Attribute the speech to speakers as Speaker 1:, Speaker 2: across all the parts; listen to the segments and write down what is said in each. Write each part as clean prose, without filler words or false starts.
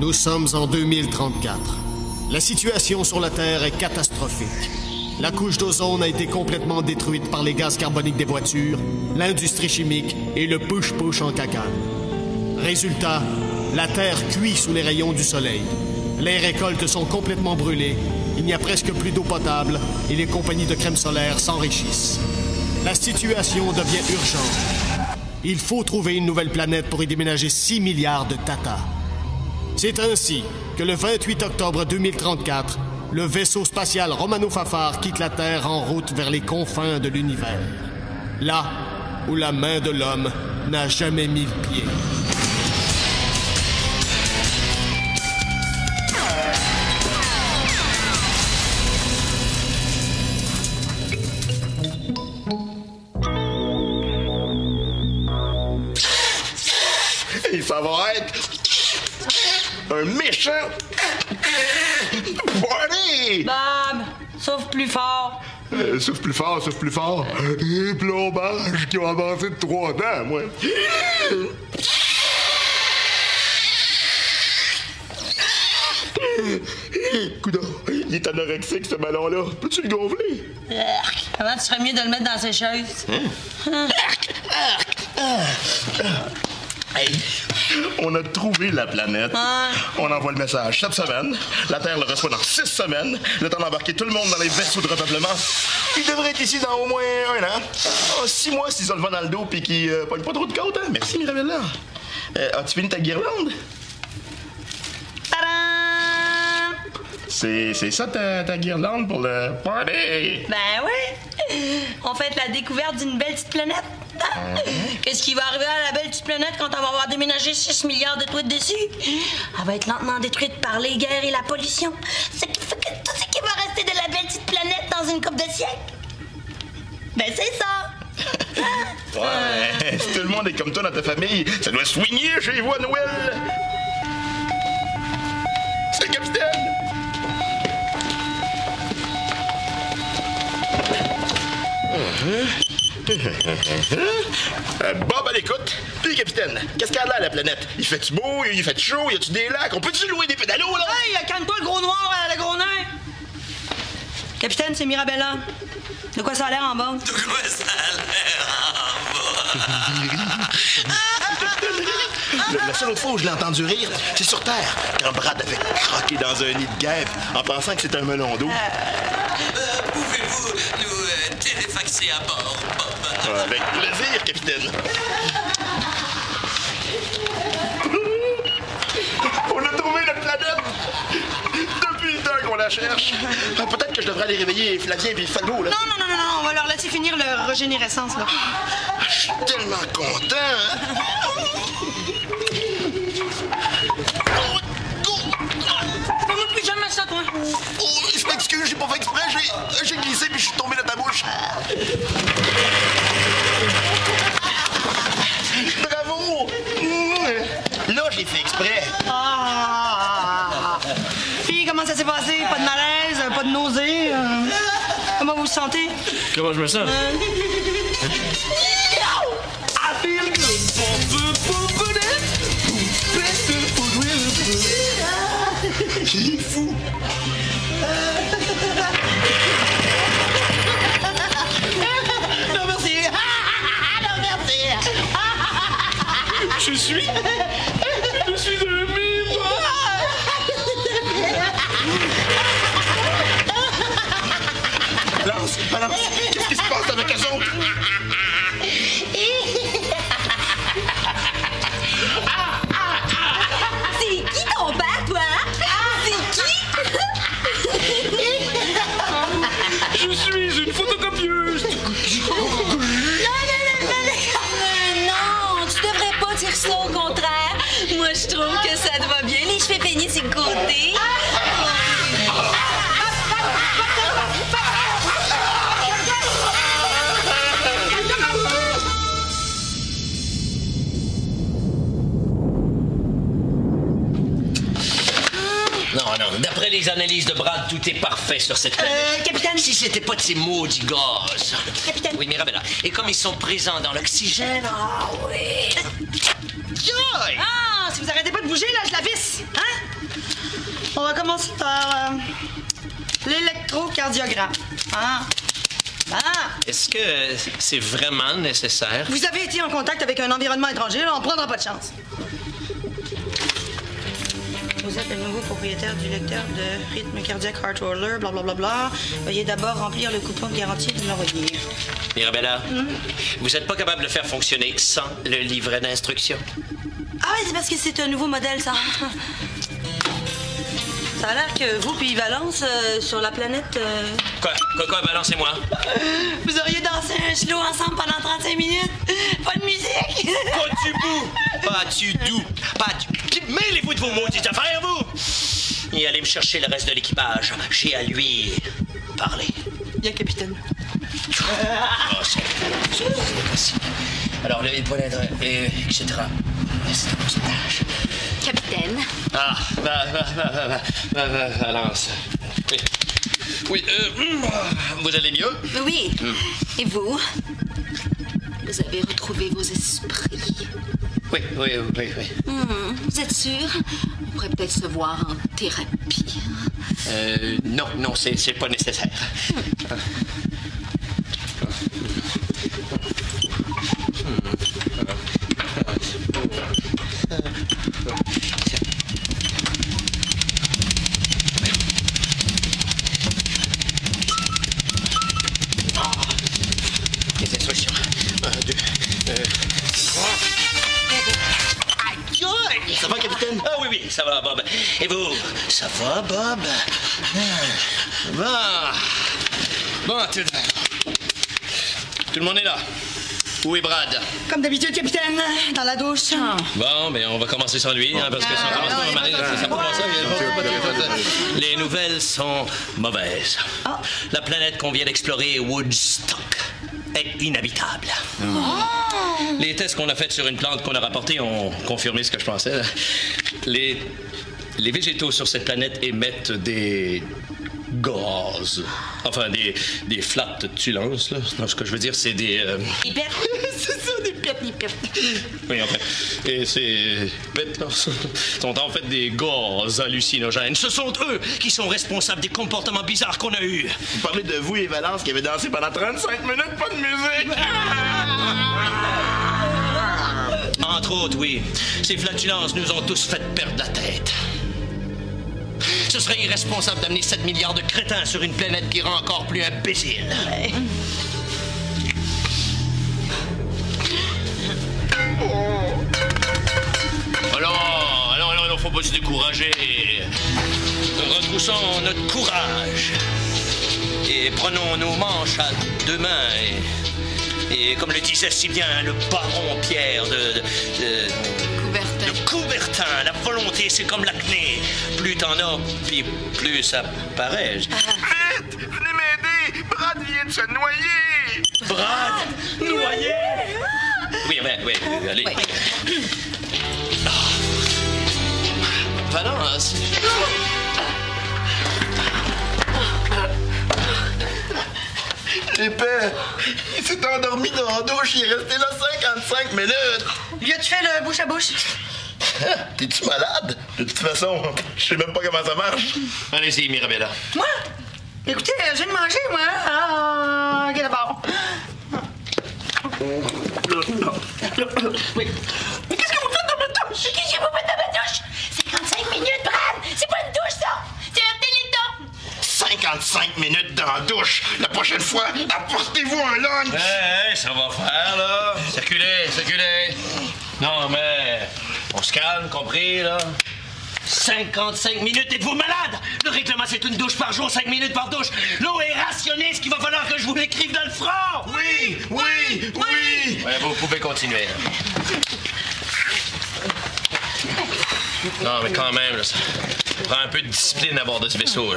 Speaker 1: Nous sommes en 2034. La situation sur la Terre est catastrophique. La couche d'ozone a été complètement détruite par les gaz carboniques des voitures, l'industrie chimique et le push-push en cacane. Résultat, la Terre cuit sous les rayons du soleil. Les récoltes sont complètement brûlées, il n'y a presque plus d'eau potable et les compagnies de crème solaire s'enrichissent. La situation devient urgente. Il faut trouver une nouvelle planète pour y déménager 6 milliards de tatas. C'est ainsi que le 28 octobre 2034, le vaisseau spatial Romano Fafard quitte la Terre en route vers les confins de l'univers. Là où la main de l'homme n'a jamais mis le pied.
Speaker 2: Et ça va être un méchant party!
Speaker 3: Bob, souffle plus fort.
Speaker 2: Souffle plus fort, souffle plus fort. Et plombage qui ont avancé de 3 ans, moi. Coudon, il est anorexique, ce ballon-là. Peux-tu le gonfler?
Speaker 3: Comment tu serais mieux de le mettre dans ses chaises?
Speaker 2: Hey, on a trouvé la planète. On envoie le message cette semaine. La Terre le reçoit dans 6 semaines. Le temps d'embarquer tout le monde dans les vaisseaux de repeuplement. Il devrait être ici dans au moins 1 an. 6 mois s'ils ont le vent dans le dos et qu'ils pognent pas trop de côte, hein? Merci, Mirabella. As-tu fini ta guirlande?
Speaker 3: Tadam!
Speaker 2: C'est ça ta guirlande pour le party?
Speaker 3: Ben oui! On fait la découverte d'une belle petite planète. Qu'est-ce qui va arriver à la belle petite planète quand on va avoir déménagé 6 milliards de truites dessus? Elle va être lentement détruite par les guerres et la pollution. Ce qui fait que tout ce qui va rester de la belle petite planète dans une couple de siècles, ben c'est ça!
Speaker 2: Ouais, si tout le monde est comme toi dans ta famille, ça doit swinguer chez vous à Noël! C'est le capitaine! Bob à l'écoute. Puis, capitaine, qu'est-ce qu'il y a là, la planète? Il fait-tu beau? Il fait chaud? Y a-tu des lacs? On peut-tu louer des pédalos, là?
Speaker 3: Hey, calme-toi, le gros noir, le gros nain! Capitaine, c'est Mirabella. De quoi ça a l'air en bas?
Speaker 4: De quoi ça a l'air en bas?
Speaker 2: La seule autre fois où je l'ai entendu rire, c'est sur Terre, quand Brad avait croqué dans un nid de guêpe en pensant que c'était un melon d'eau.
Speaker 4: Pouvez-vous nous téléfaxer à bord, Bob?
Speaker 2: Avec plaisir, capitaine. On a trouvé notre planète! Depuis le temps qu'on la cherche. Peut-être que je devrais aller réveiller Flavien et Falgo, là.
Speaker 3: Non, on va leur laisser finir leur régénérescence, là.
Speaker 2: Je suis tellement content, hein?
Speaker 3: Fais-moi plus jamais ça, toi.
Speaker 2: Oh, je m'excuse, j'ai pas fait exprès. J'ai glissé puis je suis tombé dans ta bouche. Bravo! Là, j'ai fait exprès.
Speaker 3: Puis, comment ça s'est passé? Pas de malaise, pas de nausée? Comment vous vous sentez?
Speaker 5: Comment je me sens?
Speaker 2: I feel good. Il est fou.
Speaker 3: Non, merci. Non, merci.
Speaker 5: Je suis un mime!
Speaker 2: Balance. Qu'est-ce qui se passe avec eux autres?
Speaker 3: C'est qui ton père, toi? C'est qui?
Speaker 5: Je suis une photocopieuse!
Speaker 6: Non, tu devrais pas dire ça, au contraire. Moi, je trouve que ça te va bien, les cheveux peignés sur le côté.
Speaker 4: Non, d'après les analyses de Brad, tout est parfait sur cette planète.
Speaker 3: Capitaine.
Speaker 4: Si c'était pas de ces maudits gaz.
Speaker 3: Capitaine.
Speaker 4: Oui, Mirabella. Et comme ils sont présents dans l'oxygène, ah oui.
Speaker 3: Ah, si vous arrêtez pas de bouger, là, je la visse. Hein? commencer par l'électrocardiogramme. Hein?
Speaker 4: Est-ce que c'est vraiment nécessaire?
Speaker 3: Vous avez été en contact avec un environnement étranger, là, on prendra pas de chance. Vous êtes le nouveau propriétaire du lecteur de rythme cardiaque Heart Roller, blablabla. Veuillez d'abord remplir le coupon de garantie et de l'envoyer.
Speaker 4: Mirabella, vous n'êtes pas capable de le faire fonctionner sans le livret d'instructions?
Speaker 3: Ah oui, c'est parce que c'est un nouveau modèle, ça. Ça a l'air que vous puis Valence, sur la planète...
Speaker 4: Quoi, balancez-moi.
Speaker 3: Vous auriez dansé un slow ensemble pendant 35 minutes. Pas de musique.
Speaker 4: Pas du tout. Mêlez-vous de vos maudites affaires, vous. Et allez me chercher le reste de l'équipage. J'ai à lui parler.
Speaker 3: Bien, capitaine.
Speaker 4: C'est facile. Alors, le point d'être, etc. C'est mon tâche.
Speaker 6: Capitaine.
Speaker 4: Valence. Oui, vous allez mieux?
Speaker 6: Oui. Et vous? Vous avez retrouvé vos esprits.
Speaker 4: Oui.
Speaker 6: Vous êtes sûr? On pourrait peut-être se voir en thérapie.
Speaker 4: Non, c'est pas nécessaire. Les instructions. 1, 2, 3. Aïe!
Speaker 2: Ça va, capitaine?
Speaker 4: Ah oui, ça va, Bob. Et vous? Ça va, Bob? Bon, tout le monde est là. Où est Brad?
Speaker 3: Comme d'habitude, capitaine, dans la douche.
Speaker 4: Bon, mais on va commencer sans lui, hein, parce que si on commence pas, ça va commencer. Les nouvelles sont mauvaises. La planète qu'on vient d'explorer, Woodstock, est inhabitable. Les tests qu'on a faits sur une plante qu'on a rapportée ont confirmé ce que je pensais. Les végétaux sur cette planète émettent des gaz. Enfin, des flatulences, là. Non, ce que je veux dire, c'est des...
Speaker 3: C'est ça, des pertes.
Speaker 4: Oui, en fait. Et ces bêtes, là, sont en fait des gaz hallucinogènes. Ce sont eux qui sont responsables des comportements bizarres qu'on a eus.
Speaker 2: Vous parlez de vous et Valence qui avez dansé pendant 35 minutes, pas de musique.
Speaker 4: Entre autres, oui. Ces flatulences nous ont tous fait perdre la tête. Ce serait irresponsable d'amener 7 milliards de crétins sur une planète qui rend encore plus imbécile. Alors, faut pas se décourager. Retroussons notre courage et prenons nos manches à deux mains et comme le disait si bien le baron Pierre de Coubertin, la volonté c'est comme l'acné. Plus t'en as, puis plus ça paraît.
Speaker 2: Vite! Venez m'aider! Brad vient de se noyer!
Speaker 4: Brad? Noyé? Oui, allez. Valence.
Speaker 2: Épais! Il s'est endormi dans la douche, il est resté là 55 minutes!
Speaker 3: Lui as-tu fait le bouche à bouche?
Speaker 2: T'es-tu malade? De toute façon, je sais même pas comment ça marche.
Speaker 4: Allez-y, Mirabella.
Speaker 3: Moi? Écoutez, je viens de manger, moi. Ah, ok, d'abord. Oui. Mais qu'est-ce que vous faites dans ma douche? Qu'est-ce que vous faites dans ma douche? 55 minutes, Brad! C'est pas une douche, ça! C'est un téléthon!
Speaker 2: 55 minutes dans la douche! La prochaine fois, apportez-vous un lunch!
Speaker 4: Hey, ça va faire, là. Circulez. Non, mais on se calme, compris, là. 55 minutes, êtes-vous malade? Le règlement, c'est une douche par jour, 5 minutes par douche. L'eau est rationnée, ce qu'il va falloir que je vous l'écrive dans le front.
Speaker 2: Oui!
Speaker 4: Ouais, vous pouvez continuer. Non, mais quand même, là, ça prend un peu de discipline à bord de ce vaisseau, là.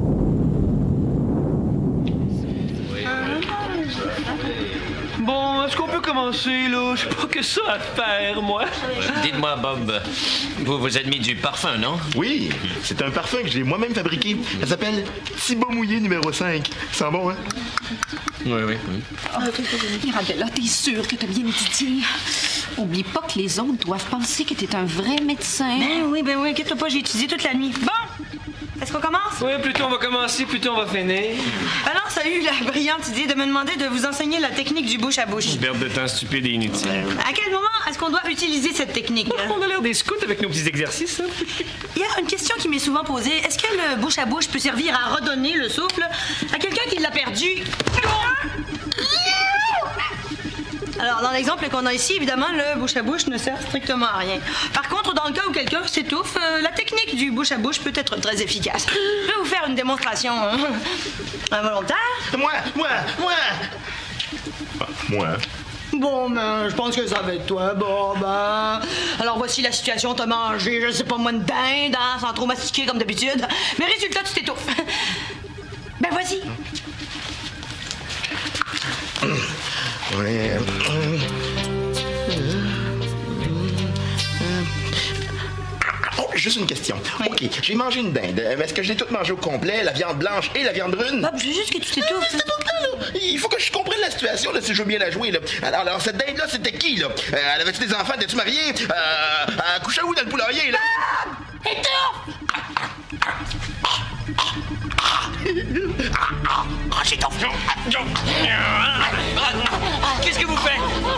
Speaker 3: Bon,
Speaker 7: est-ce qu'on peut commencer, là? J'ai pas que ça à faire, moi.
Speaker 4: Dites-moi, Bob, vous vous êtes mis du parfum, non?
Speaker 2: Oui, c'est un parfum que j'ai moi-même fabriqué. Ça s'appelle Thibaut Mouillé numéro 5. Ça sent bon, hein?
Speaker 4: Oui.
Speaker 6: Mirabella, t'es sûre que t'as bien étudié? Oublie pas que les autres doivent penser que t'es un vrai médecin.
Speaker 3: Ben oui, inquiète-toi pas, j'ai étudié toute la nuit. Bon! Est-ce qu'on commence?
Speaker 7: Oui, plus tôt on va commencer, plus tôt on va finir.
Speaker 3: Alors, ça a eu la brillante idée de me demander de vous enseigner la technique du bouche à bouche.
Speaker 7: Perte de temps stupide et inutile.
Speaker 3: À quel moment est-ce qu'on doit utiliser cette technique?
Speaker 7: On a l'air des scouts avec nos petits exercices, hein?
Speaker 3: Il y a une question qui m'est souvent posée. Est-ce que le bouche à bouche peut servir à redonner le souffle à quelqu'un qui l'a perdu? Alors, dans l'exemple qu'on a ici, évidemment, le bouche à bouche ne sert strictement à rien. Par contre, dans le cas où quelqu'un s'étouffe, la technique du bouche à bouche peut être très efficace. Je vais vous faire une démonstration involontaire.
Speaker 2: Moi! Moi?
Speaker 3: Bon, ben, je pense que ça va être toi. Bon, ben. Alors, voici la situation. T'as mangé, je sais pas moi, une dinde, hein, sans trop mastiquer comme d'habitude. Mais résultat, tu t'étouffes. Ben, vas-y.
Speaker 2: Oh, juste une question. Oui. OK, j'ai mangé une dinde. Est-ce que je l'ai toute mangée au complet, la viande blanche et la viande brune?
Speaker 3: Bob, je veux juste que tu t'étouffes.
Speaker 2: Il faut que je comprenne la situation, là, si je veux bien la jouer, là. Alors cette dinde-là, c'était qui, là? Elle avait-tu des enfants? Était-tu mariée? Elle couchait où dans le poulailler, là?
Speaker 3: Étouffe!
Speaker 4: J'ai ton fond. Qu'est-ce que vous faites?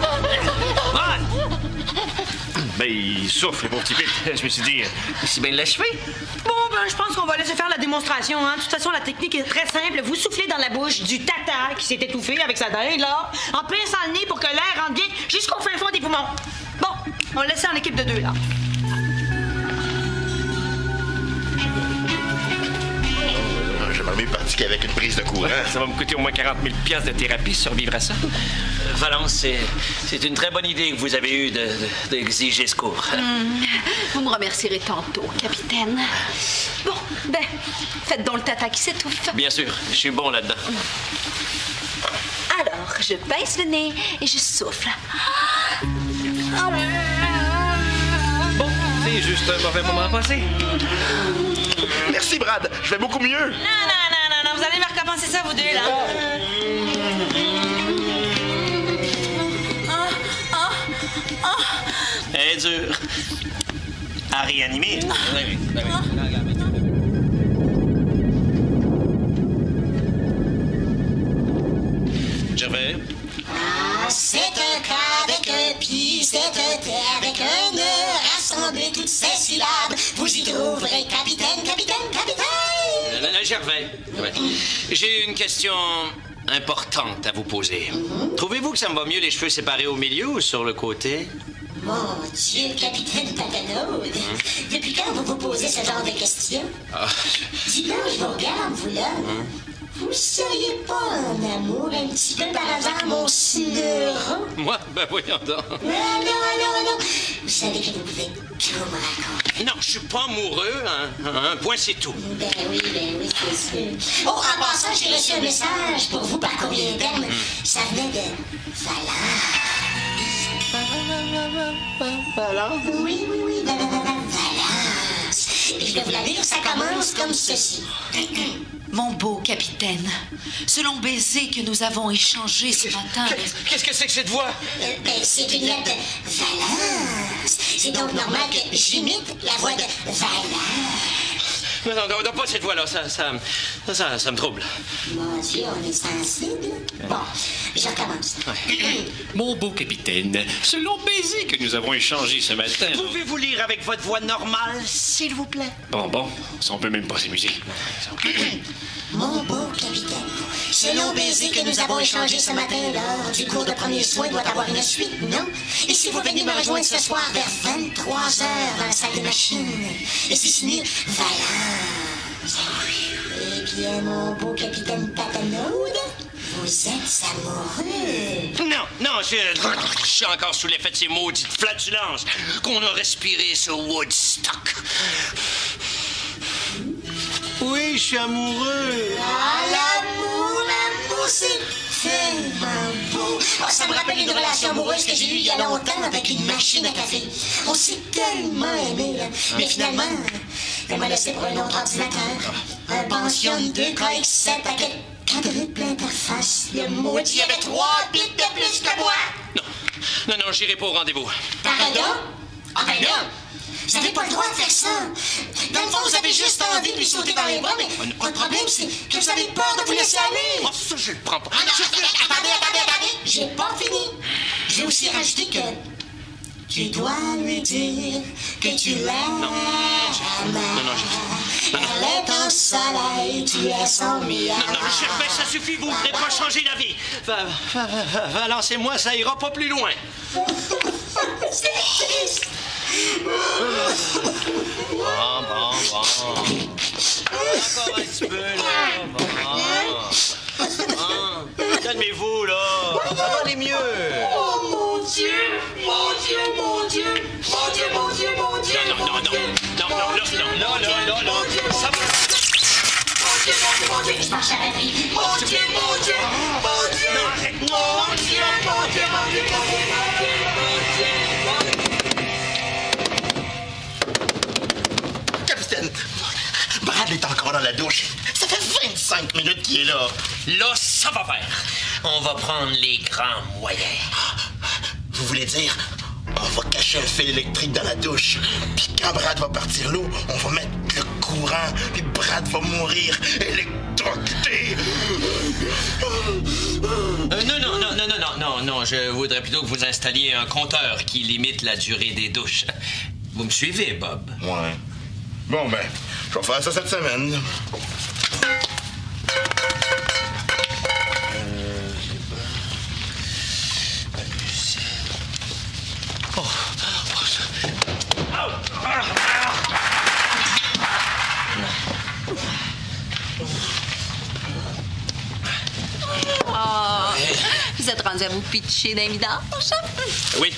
Speaker 7: Ben, il souffle, le pauvre petit pit. Je me suis dit,
Speaker 4: C'est bien l'achevé.
Speaker 3: Bon, ben, je pense qu'on va laisser faire la démonstration, hein. De toute façon, la technique est très simple. Vous soufflez dans la bouche du tata qui s'est étouffé avec sa dinde, là, en pinçant le nez pour que l'air rentre bien jusqu'au fin fond des poumons. Bon, on le laisse en équipe de 2, là.
Speaker 2: J'aimerais mieux pratiquer avec une prise de courant.
Speaker 7: ça va me coûter au moins 40 000 $ de thérapie survivre à ça.
Speaker 4: Valence, c'est une très bonne idée que vous avez eue d'exiger secours.
Speaker 6: Vous me remercierez tantôt, capitaine. Bon, ben, faites donc le tata qui s'étouffe.
Speaker 4: Bien sûr, je suis bon là-dedans.
Speaker 6: Alors, je pince le nez et je souffle.
Speaker 7: Bon, c'est juste un mauvais moment passé.
Speaker 2: Merci, Brad. Je vais beaucoup mieux.
Speaker 3: Non, vous allez me recommencer ça, vous deux, là.
Speaker 4: Elle est dure. À réanimer. Gervais.
Speaker 8: C'est un cas avec un pli, c'est un thé avec un nœud. Rassemblez toutes ces syllabes, vous y trouverez capitaine.
Speaker 4: Gervais, ouais. J'ai une question importante à vous poser. Trouvez-vous que ça me va mieux les cheveux séparés au milieu ou sur le côté?
Speaker 8: Mon Dieu, capitaine Patanaude, depuis quand vous vous posez ce genre de questions? Dis donc, je vous regarde, vous là. Vous seriez pas en amour un petit peu par hasard, mon sneuron?
Speaker 4: Moi? Ben voyons donc.
Speaker 8: Non. Vous savez que vous pouvez tout me raconter.
Speaker 4: Non, je suis pas amoureux, hein. Un point, c'est tout.
Speaker 8: Ben oui, c'est sûr. Oh, en passant, j'ai reçu un message pour vous par courrier interne. Ça venait de Valence. Oui, Valence. Et je vais vous la lire, ça commence comme ceci.
Speaker 6: Mon beau capitaine, ce long baiser que nous avons échangé ce matin...
Speaker 4: Qu'est-ce que c'est que cette voix?
Speaker 8: C'est une lettre de Valence. C'est donc normal que j'imite la voix de Valence.
Speaker 4: Non, pas cette voix-là. Ça me trouble.
Speaker 8: Mon Dieu, on est sensible. Bon, je recommence.
Speaker 5: Mon beau capitaine, ce long baiser que nous avons échangé ce matin...
Speaker 4: Pouvez-vous lire avec votre voix normale, s'il vous plaît?
Speaker 5: Bon, ça on peut même pas s'amuser.
Speaker 8: Mon beau capitaine, ce long baiser que nous avons échangé ce matin lors du cours de premiers soins doit avoir une suite, non? Et si vous venez me rejoindre ce soir vers 23h dans la salle de machine, et c'est signé Valence. Eh bien, mon beau capitaine Patanaude, vous êtes amoureux.
Speaker 4: Non, je suis encore sous l'effet de ces maudites flatulences qu'on a respirées sur Woodstock. Oui, je suis amoureux.
Speaker 8: Ah, l'amour, c'est tellement beau. Oh, ça me rappelle une relation amoureuse que j'ai eue il y a longtemps avec une machine à café. On s'est tellement aimé, là. Mais finalement, elle m'a laissé pour un autre ordinateur. Un Pension 2KX7 avec quadruple interface. Le maudit avait 3 bits de plus que moi.
Speaker 4: Non, j'irai pas au rendez-vous.
Speaker 8: Pardon? Ah ben là, vous n'avez pas le droit de faire ça. Dans le fond, vous avez juste envie de lui sauter dans les bras, mais le problème, c'est que vous avez peur de vous laisser aller.
Speaker 4: Oh, ça, je le prends pas.
Speaker 8: Ah non, attendez. J'ai pas fini. J'ai aussi rajouté que tu dois lui dire que tu l'aimes.
Speaker 4: Non,
Speaker 8: Elle est en soleil, tu es son miel.
Speaker 4: Non, Gervais, ça suffit, vous ne voudrez pas changer d'avis. Va, lancez-moi, ça ira pas plus loin.
Speaker 8: C'est triste.
Speaker 4: Bon. Encore un petit peu, là. Calmez-vous, là. Ça va aller mieux.
Speaker 8: Oh, mon Dieu.
Speaker 4: Non. Ça va.
Speaker 8: Mon Dieu, je marche à la vie. Mon Dieu.
Speaker 2: Capitaine, Brad est encore dans la douche. Ça fait 25 minutes qu'il est là.
Speaker 4: Là, ça va faire. On va prendre les grands moyens.
Speaker 2: Vous voulez dire, on va cacher un fil électrique dans la douche. Puis quand Brad va partir l'eau, on va mettre le courant. Puis Brad va mourir électrocuté.
Speaker 4: Non. Je voudrais plutôt que vous installiez un compteur qui limite la durée des douches. Vous me suivez, Bob?
Speaker 2: Ouais. Bon, ben, je vais faire ça cette semaine.
Speaker 6: Vous êtes rendu à vous pitcher d'un vidange?
Speaker 4: Oui,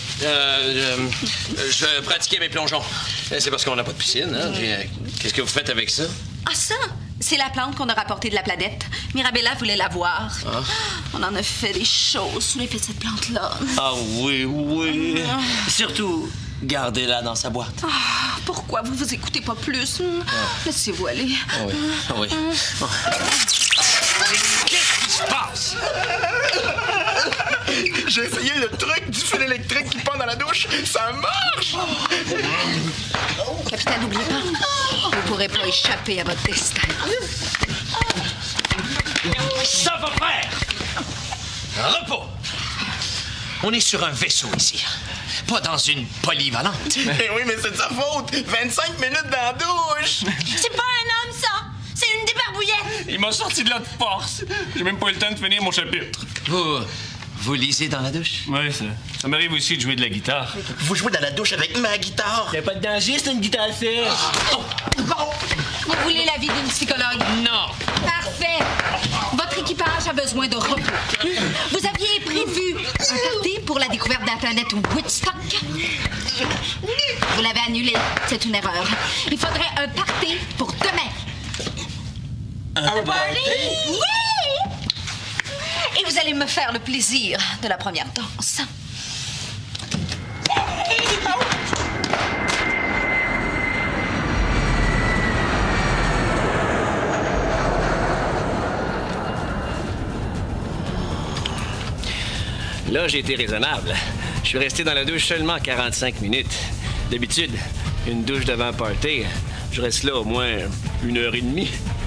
Speaker 4: je pratiquais mes plongeons. C'est parce qu'on n'a pas de piscine, hein? Qu'est-ce que vous faites avec ça?
Speaker 6: Ah, ça? C'est la plante qu'on a rapportée de la planète. Mirabella voulait la voir.
Speaker 4: Ah.
Speaker 6: On en a fait des choses sous l'effet de cette plante-là.
Speaker 4: Ah oui. Surtout, gardez-la dans sa boîte.
Speaker 6: Ah, pourquoi vous vous écoutez pas plus? Laissez-vous aller.
Speaker 4: Oui. Qu'est-ce qui se passe?
Speaker 2: J'ai essayé le truc du fil électrique qui pend dans la douche. Ça marche!
Speaker 6: Capitaine, n'oubliez pas, vous ne pourrez pas échapper à votre destin.
Speaker 4: Ça va faire! Repos! On est sur un vaisseau ici, pas dans une polyvalente.
Speaker 2: Eh oui, mais c'est de sa faute! 25 minutes dans la douche!
Speaker 3: C'est pas un homme, ça! C'est une débarbouillette!
Speaker 7: Il m'a sorti de là de force. J'ai même pas eu le temps de finir mon chapitre.
Speaker 4: Vous lisez dans la douche?
Speaker 7: Oui, ça m'arrive aussi de jouer de la guitare.
Speaker 2: Vous jouez dans la douche avec ma guitare?
Speaker 7: Y'a pas de danger, c'est une guitare sèche.
Speaker 6: Vous voulez l'avis d'une psychologue?
Speaker 4: Non!
Speaker 6: Parfait! Votre équipage a besoin de repos. Vous aviez prévu un party pour la découverte d'Internet Woodstock. Vous l'avez annulé. C'est une erreur. Il faudrait un party pour demain.
Speaker 2: Un party?
Speaker 6: Oui! Et vous allez me faire le plaisir de la première danse.
Speaker 7: Là, j'ai été raisonnable. Je suis resté dans la douche seulement 45 minutes. D'habitude, une douche devant un party, je reste là au moins 1h30.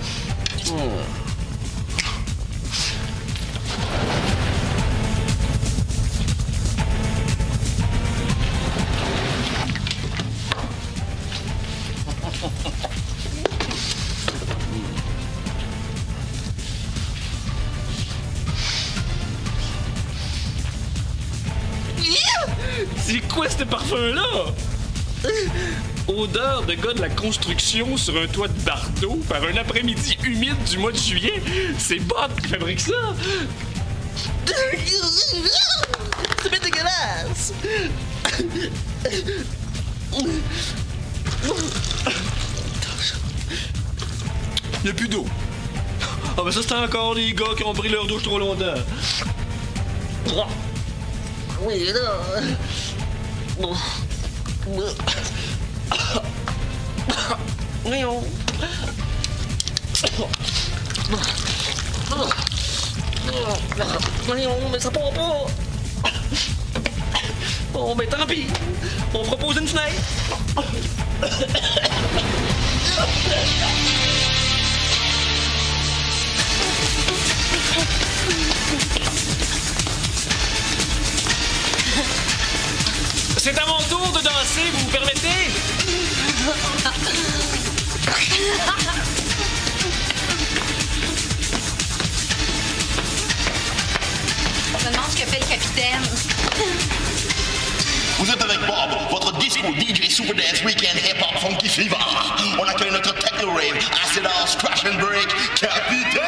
Speaker 7: C'est quoi ce parfum-là? Odeur de gars de la construction sur un toit de Bardo par un après-midi humide du mois de juillet. C'est Bob qui fabrique ça. C'est bien dégueulasse. Il n'y a plus d'eau. Ah, ben ça, c'était encore les gars qui ont pris leur douche trop longtemps.
Speaker 4: Oui, là. Voyons. Voyons, mais ça part pas. Bon, ben tant pis. On propose une fenêtre.
Speaker 7: C'est à mon tour de danser, vous me permettez?
Speaker 6: Je me demande ce que fait le capitaine.
Speaker 2: Vous êtes avec Bob, votre disco DJ Super Dance Weekend Hip Hop Funky Fever. On accueille notre techno rave, Acid House, Crash and Break, Capitaine!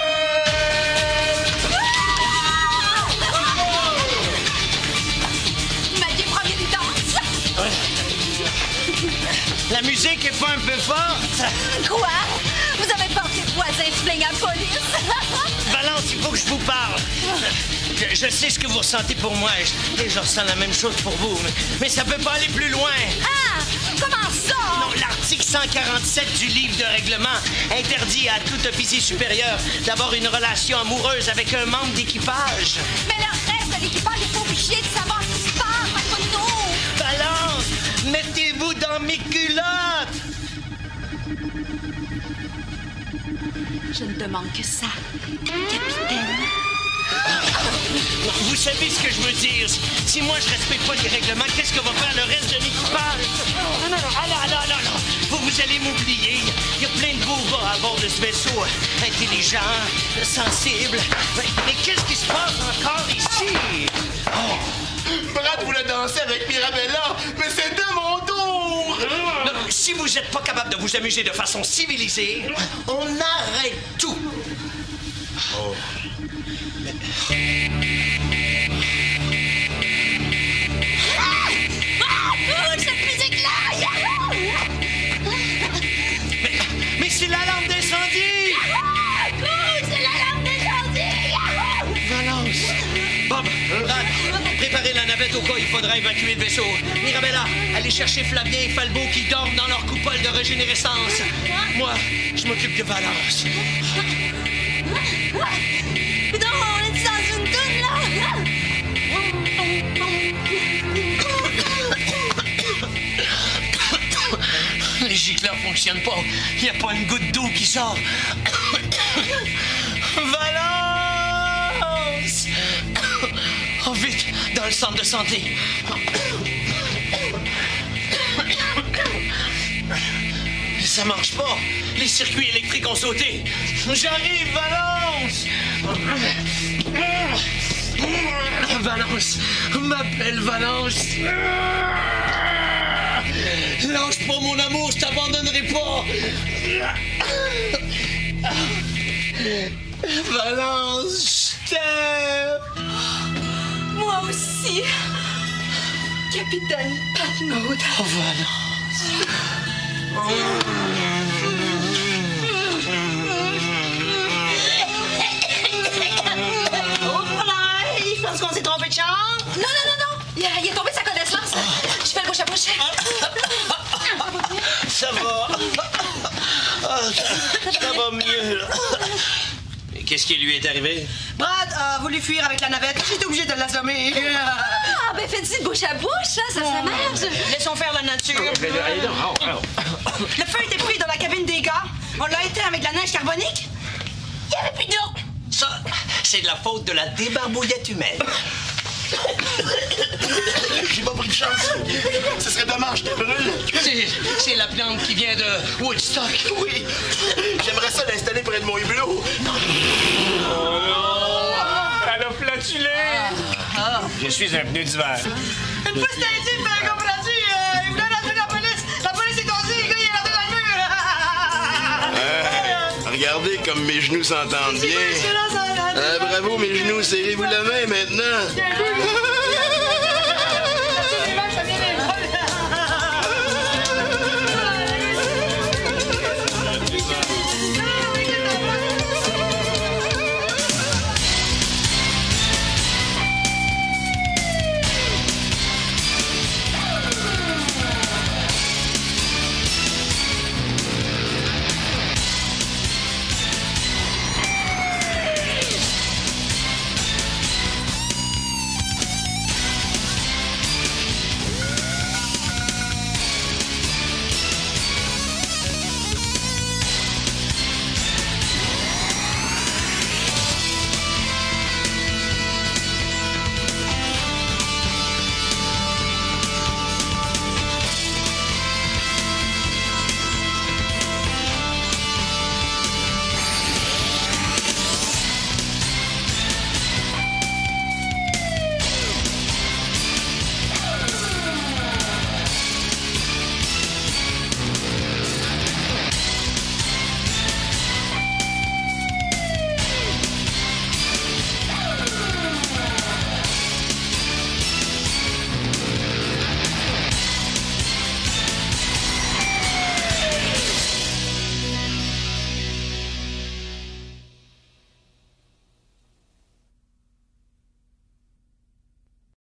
Speaker 7: La musique est pas un peu forte?
Speaker 6: Quoi? Vous avez peur que les voisins se plaignent à la police?
Speaker 7: Valence, il faut que je vous parle. Je sais ce que vous ressentez pour moi et je ressens la même chose pour vous. Mais ça peut pas aller plus loin.
Speaker 6: Ah! Comment ça?
Speaker 7: Non, l'article 147 du livre de règlement interdit à tout officier supérieur d'avoir une relation amoureuse avec un membre d'équipage.
Speaker 6: Mais le reste de l'équipage est pas obligé de savoir ce qui se passe entre nous.
Speaker 7: Valence, mettez-vous dans mes culottes.
Speaker 6: Je ne demande que ça, capitaine.
Speaker 7: Vous savez ce que je veux dire. Si moi je respecte pas les règlements, qu'est-ce que va faire le reste de l'équipage? Non. Vous allez m'oublier. Il y a plein de beaux gars à bord de ce vaisseau. Intelligents, sensibles. Mais qu'est-ce qui se passe encore ici?
Speaker 2: Brad voulait danser avec Mirabella, mais c'est de mon tour!
Speaker 7: Non, si vous n'êtes pas capable de vous amuser de façon civilisée, on arrête tout.
Speaker 6: Oh, cette musique-là!
Speaker 7: Mais c'est l'alarme d'incendie!
Speaker 6: C'est l'alarme d'incendie!
Speaker 7: Valence! Bob, Brad, préparez la navette au cas où il faudra évacuer le vaisseau. Mirabella, allez chercher Flavien et Falbo qui dorment dans leur coupole de régénérescence. Moi, je m'occupe de Valence.
Speaker 6: Non, on est dans une toune, là!
Speaker 7: Les gicleurs fonctionnent pas. Il n'y a pas une goutte d'eau qui sort. Valence! Oh, vite, dans le centre de santé. Ça marche pas. Les circuits électriques ont sauté. J'arrive, Valence! Valence! Ma belle Valence! Lâche pas mon amour, je t'abandonnerai pas! Valence, je t'aime!
Speaker 6: Moi aussi! Capitaine Patnaud.
Speaker 7: Oh, Valence!
Speaker 3: Je pense qu'on s'est trompé de chambre.
Speaker 6: Non. Il est tombé de sa connaissance. Je fais le bouche à bouche.
Speaker 7: Ça va. Ça va mieux. Qu'est-ce qui lui est arrivé?
Speaker 3: Brad a voulu fuir avec la navette. J'étais obligé de l'assommer.
Speaker 6: Ah, ben faites-y de bouche à bouche, ça marche.
Speaker 3: Laissons faire la nature. Le feu était pris dans la cabine des gars. On l'a éteint avec de la neige carbonique. Il n'y avait plus d'eau.
Speaker 4: Ça, c'est de la faute de la débarbouillette humaine.
Speaker 2: J'ai pas pris de chance. Ce serait dommage, je te brûle.
Speaker 4: C'est la plante qui vient de Woodstock.
Speaker 2: Oui. J'aimerais ça l'installer près de mon hublot.
Speaker 7: Oh non! Elle a flatulé! Je suis un pneu d'hiver.
Speaker 3: Une fois, c'était un type compréhendu. Il voulait rentrer dans la police. La police est tombée. Le gars, il est rentré dans le mur.
Speaker 2: Regardez comme mes genoux s'entendent bien. Bravo, mes genoux, serrez-vous la main maintenant.